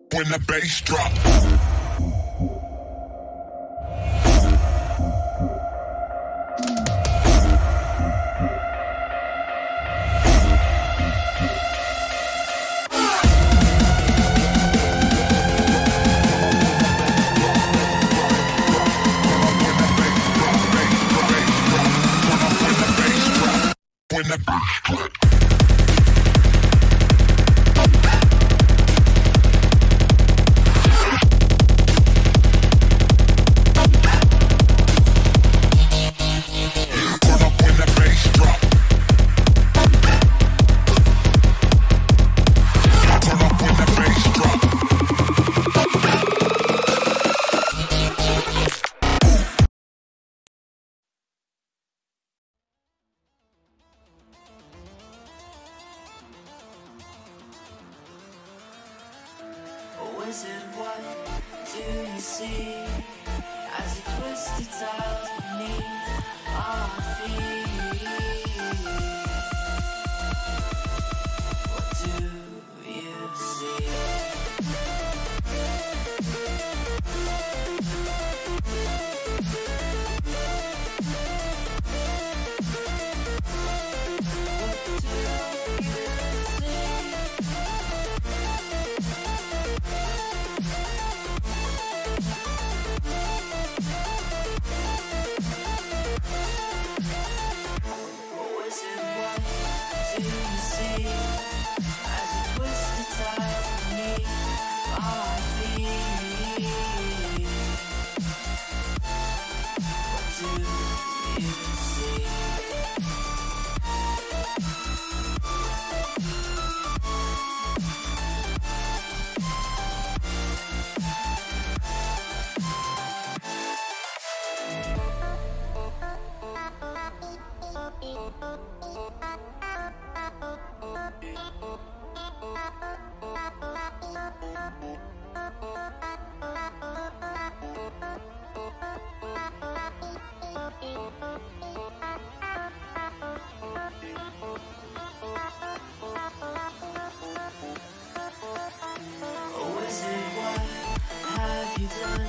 when the bass drop. When the bass drop. Wizard, what do you see as you twist the tiles beneath our feet? What do you see? Do you see as you twist the tiles beneath our feet? What do you see? Wizard, what have you done?